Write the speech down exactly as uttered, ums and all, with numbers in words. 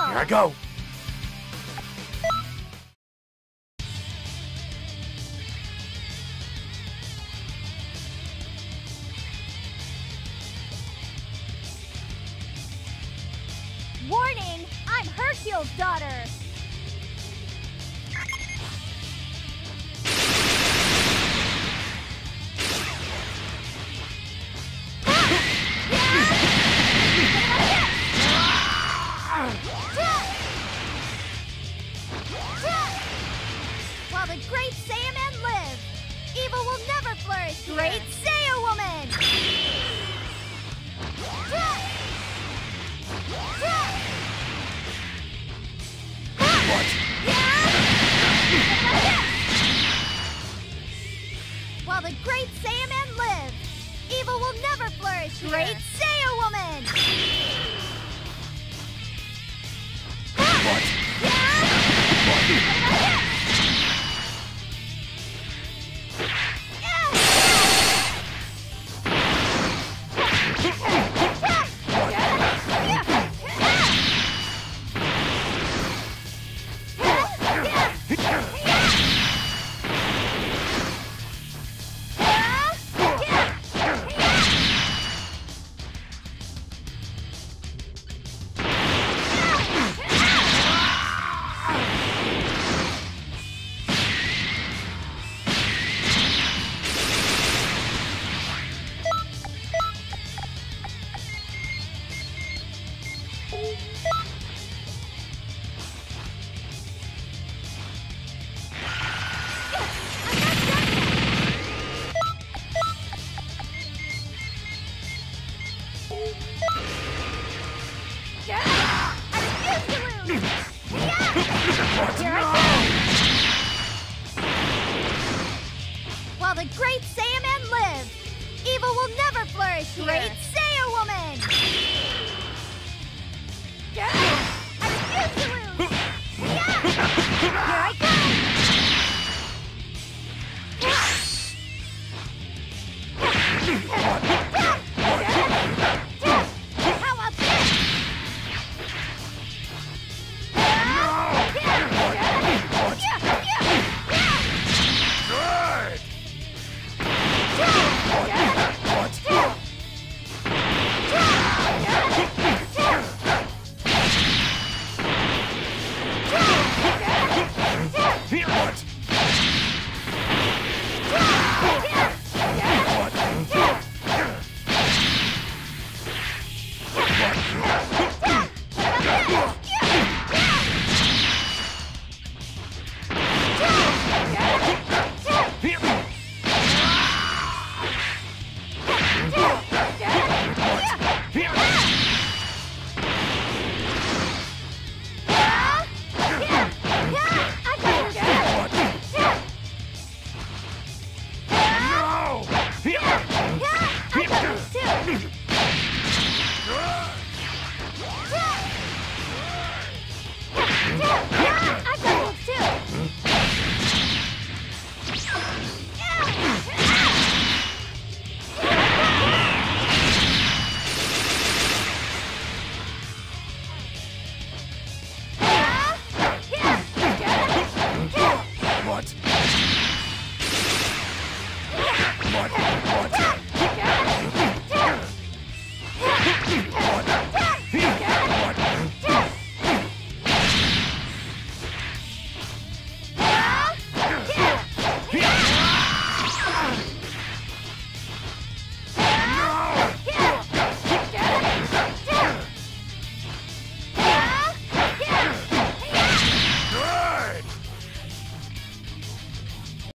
Here I go. Warning! I'm Hercule's daughter! While the great Saiyaman live, evil will never flourish here. Great Saiya Woman! While the great Saiyaman live, evil will never flourish here. Great Saiya Woman! What? While the great Saiyaman live, evil will never flourish here. Great